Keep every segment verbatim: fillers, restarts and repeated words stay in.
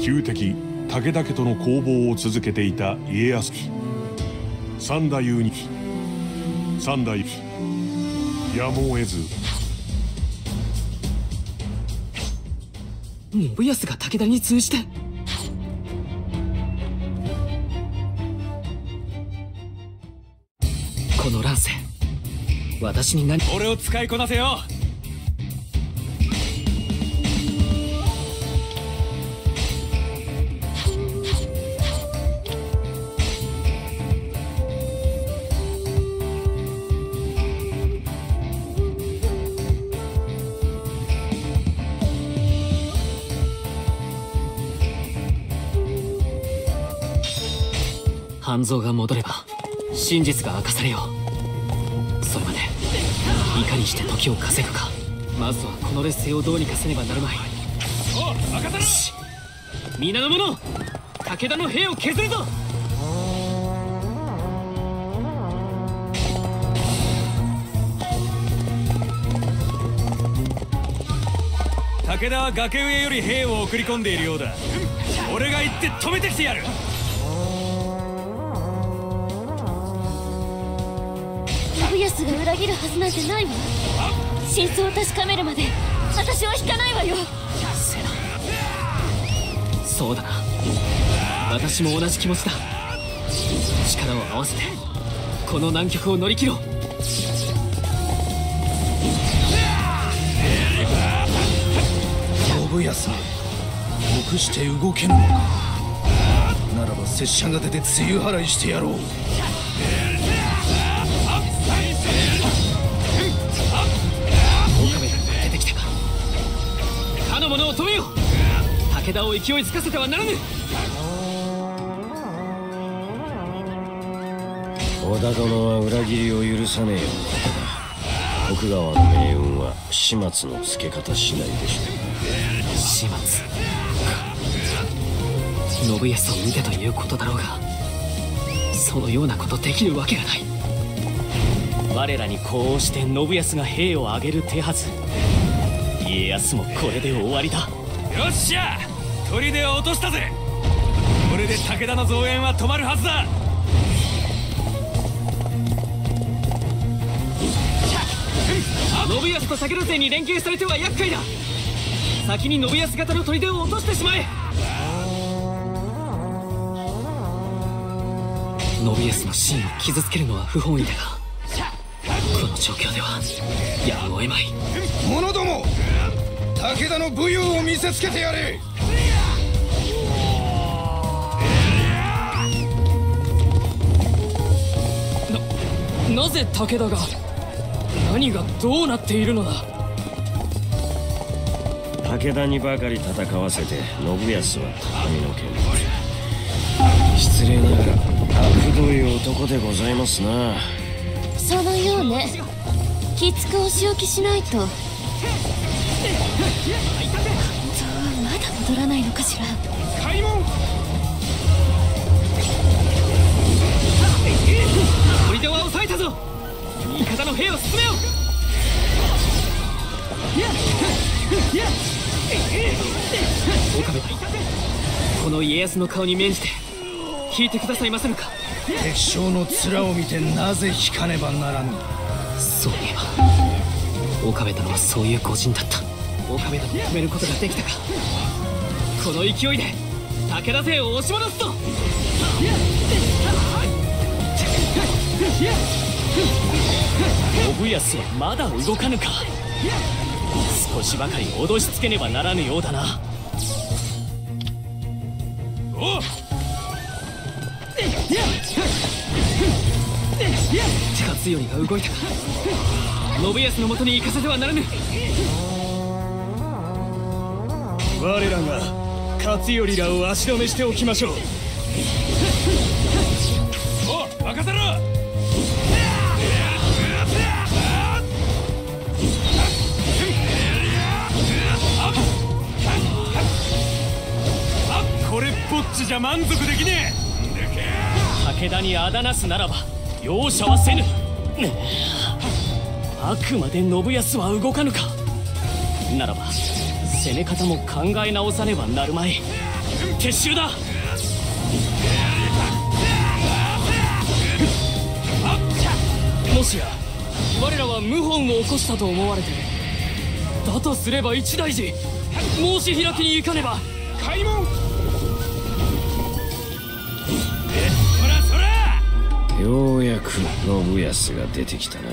旧敵武田家との攻防を続けていた家康。三太夫に三太夫やむを得ず。 信康が武田に通じて。この乱世、私に何。 俺を使いこなせよ。 半蔵が戻れば真実が明かされよう。それまでいかにして時を稼ぐか。まずはこの劣勢をどうにかせねばなるまい。 おう、任せろ。 し皆の者、武田の兵を削るぞ。 武田は崖上より兵を送り込んでいるようだ。俺が行って止めてきてやる。 信康が裏切るはずなんてないわ。真相を確かめるまで私は引かないわよ。 せな、そうだな、私も同じ気持ちだ。力を合わせてこの難局を乗り切ろう。 信康め、臆して動けぬのか。ならば拙者が出て梅雨払いしてやろう。 岡部が出てきたか。他の者を止めよ。武田を勢いづかせてはならぬ。 織田殿は裏切りを許さねえようだ。徳川の命運は始末のつけ方次第でしょう。 始末か。信康を見てということだろうが、そのようなことできるわけがない。我らに呼応して信康が兵を挙げる手はず。家康もこれで終わりだ。 よっしゃ、砦を落としたぜ。これで武田の増援は止まるはずだ。 信康と武田勢に連携されては厄介だ。先に信康型の砦を落としてしまえ。信康の真を傷つけるのは不本意だが、この状況ではやむを得まい。 者ども、武田の武勇を見せつけてやれ。 な、なぜ武田が、何がどうなっているのだ。 武田にばかり戦わせて信康は畳の剣幕。失礼ながら悪どい男でございますな。 そのようね。きつくお仕置きしないと。そう、まだ戻らないのかしら。 開門。 砦は抑えたぞ。味方の兵を進めよ。岡部、この家康の顔に免じて引いてくださいませぬか。 敵将の面を見てなぜ引かねばならぬ。 そういえば岡部殿はそういう御仁だった。岡部殿を止めることができたか。この勢いで武田勢を押し戻すぞ。信康はまだ動かぬか。少しばかり脅しつけねばならぬようだな。 おう、 勝頼が動いたか。信康のもとに行かせてはならぬ。 我らが勝頼らを足止めしておきましょう。おう、任せろ。これっぽっちじゃ満足できねえ。 武田にあだなすならば容赦はせぬ。あくまで信康は動かぬか。ならば攻め方も考え直さねばなるまい。 撤収だ。もしや我らは謀反を起こしたと思われている。だとすれば一大事、申し開きに行かねば。開門。 え、そらそら。 ようやく信康が出てきたな。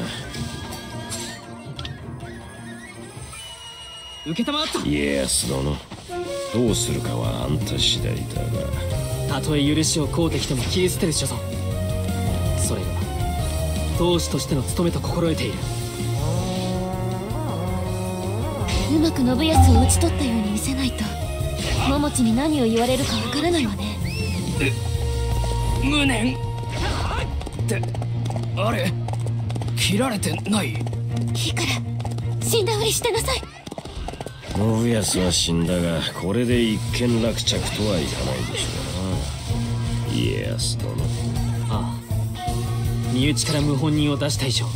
承った。 家康殿、どうするかはあんた次第だが、 たとえ許しを請うてきても切り捨てる所存。それが当主としての務めと心得ている。 うまく信康を討ち取ったように見せないと桃地に何を言われるかわからないわね。 無念ってあれ切られてない？ いいから死んだふりしてなさい。 信康は死んだが、これで一件落着とはいかないでしょうな、家康殿。 ああ、身内から謀反人を出した以上、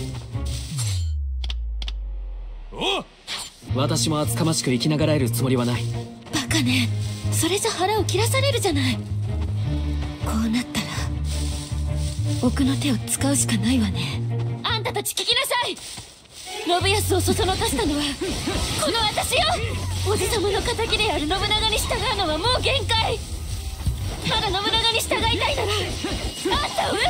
おっ、 私も厚かましく生きながらえるつもりはない。 バカね、それじゃ腹を切らされるじゃない。こうなったら奥の手を使うしかないわね。あんたたち聞きなさい。信康をそそのかしたのはこの私よ。おじさまの敵である信長に従うのはもう限界。まだ信長に従いたいならあんたを撃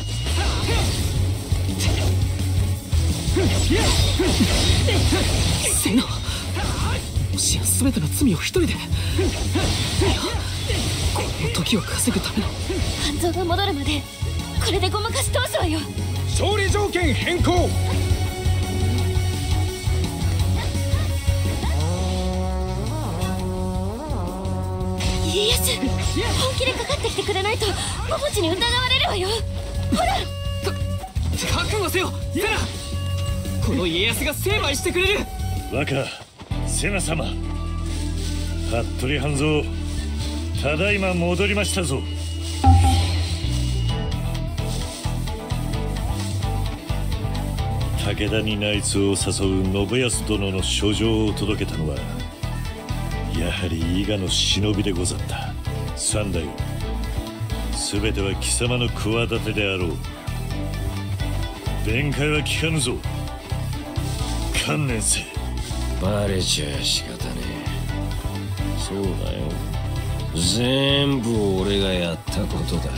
つ。セナ、もしや全ての罪を一人で。いや、この時を稼ぐための。 半蔵が戻るまでこれでごまかし通すわよ。 勝利条件変更。 家康、本気でかかってきてくれないと桃地に疑われるわよ。ほら、 覚悟せよセナ。この家康が成敗してくれる。 若瀬名様、服部半蔵、ただいま戻りましたぞ。武田に内通を誘う信康殿の書状を届けたのはやはり伊賀の忍びでござった。三代、全ては貴様の企てであろう。弁解は聞かぬぞ。観念せ。 バレちゃ仕方ねえ。そうだよ、全部俺がやったことだ。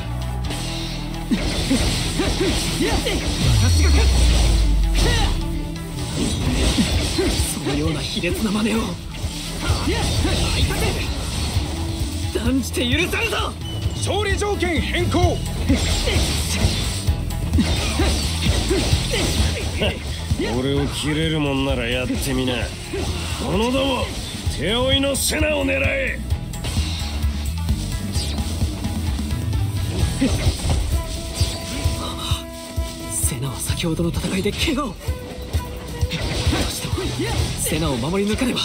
そのような卑劣な真似を断じて許さんぞ。 勝利条件変更。 俺を切れるもんならやってみな。このども手負いの瀬名を狙え。 瀬名は先ほどの戦いで怪我を。どうしても瀬名を守り抜かねば。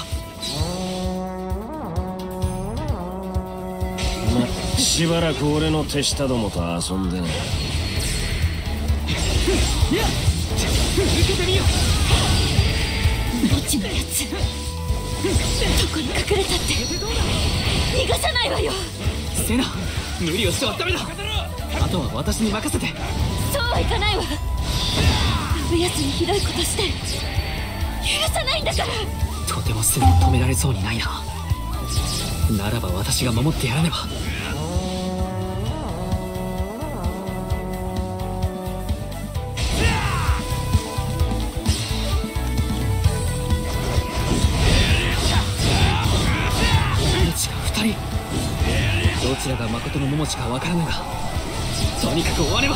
ま、しばらく俺の手下どもと遊んでね。 受けてみよ桃地のやつ、どこに隠れたって逃がさないわよ。 セナ、無理をしてはダメだ。あとは私に任せて。 そうはいかないわ。信康にひどいことして許さないんだから。 とてもすぐに止められそうにないな。ならば私が守ってやらねば。どちらが誠の桃地かわからぬが、とにかく終われば。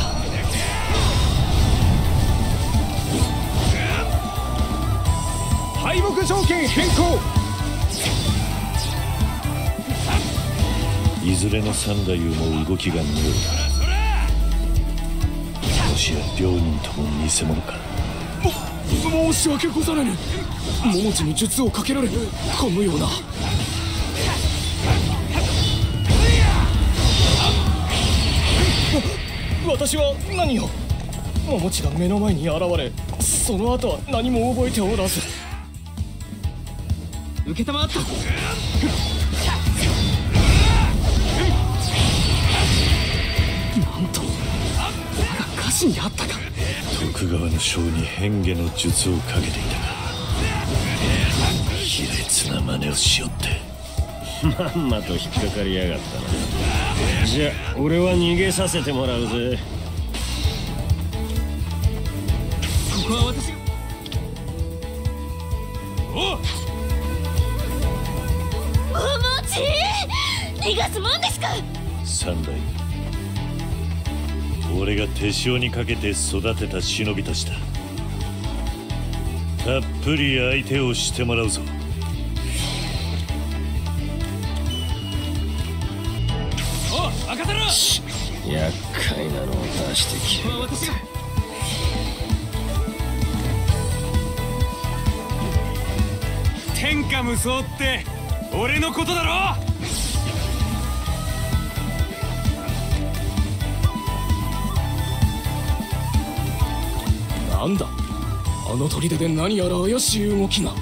敗北条件変更。 いずれの三太夫も動きが妙だ。もしや両人とも偽物か。 申し訳ござらぬ。桃地に術をかけられこのような。私は何を。桃地が目の前に現れ、その後は何も覚えておらず。受けたまった。 死にあったか。 徳川の将に変化の術をかけていたが、卑劣な真似をしよって。 まんまと引っかかりやがったな。じゃあ俺は逃げさせてもらうぜ。 ここは私が。おっ、 おもち逃がすもんですか。 三代、俺が手塩にかけて育てた忍びたちだ。たっぷり相手をしてもらうぞ。 おっ、任せろ。 厄介なのを出してきやがった。 天下無双って俺のことだろ。 なんだ、あの砦で何やら怪しい動きが。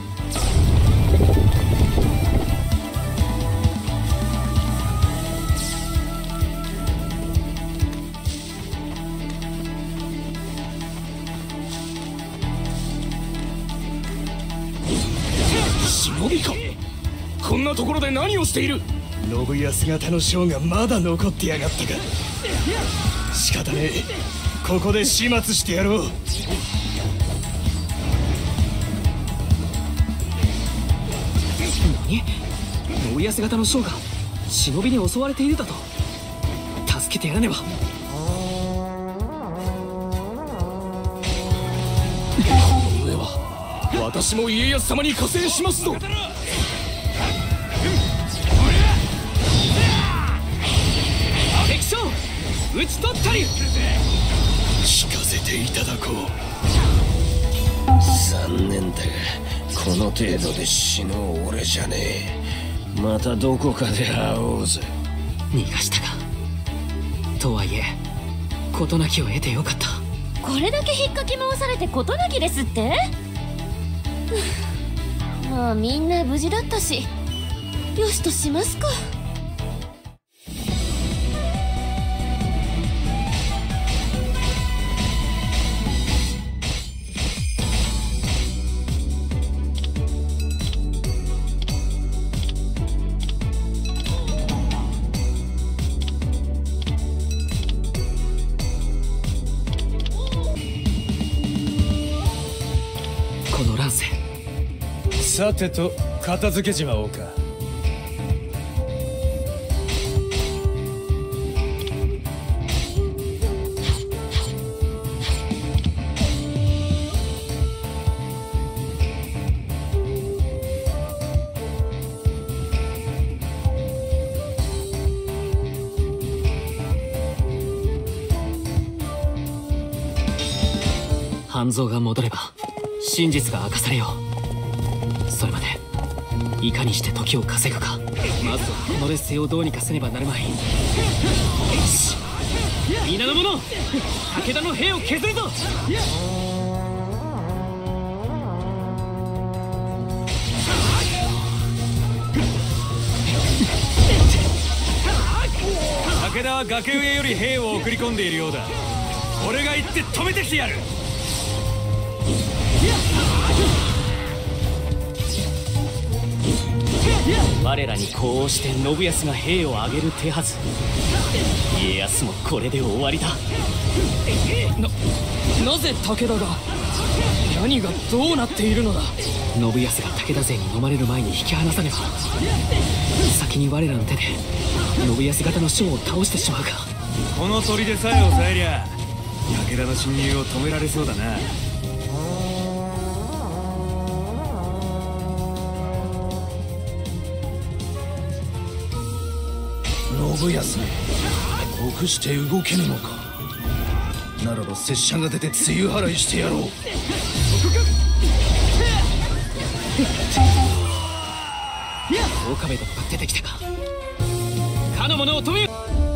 忍びか。こんなところで何をしている。信康方の将がまだ残ってやがったか。仕方ねえ、ここで始末してやろう。何、信康方の将が忍びに襲われているだと。助けてやらねば。この上は私も家康様に加勢しますぞ。敵将討ち取ったり。聞かせていただこう。 残念だがこの程度で死のう俺じゃねえ。またどこかで会おうぜ。 逃がしたか。とはいえ事なきを得てよかった。 これだけ引っかき回されて事なきですって。もうみんな無事だったし、よしとしますか。 この乱世、 さてと片付けちまおうか。 半蔵が戻れば真実が明かされよう。それまでいかにして時を稼ぐか。まずはこの劣勢をどうにかせねばなるまい。よし、皆の者、武田の兵を削るぞ。 武田は崖上より兵を送り込んでいるようだ。俺が行って止めてきてやる。 我らに呼応して信康が兵を挙げる手はず。家康もこれで終わりだ。な、なぜ武田が。何がどうなっているのだ。信康が武田勢に飲まれる前に引き離さねば。先に我らの手で信康方の将を倒してしまうか。 この砦さえ抑えりゃ武田の侵入を止められそうだな。 信康め、臆して動けぬのか。ならば拙者が出て梅雨払いしてやろう。 狼どもが出てきたか。かの者を止めよ。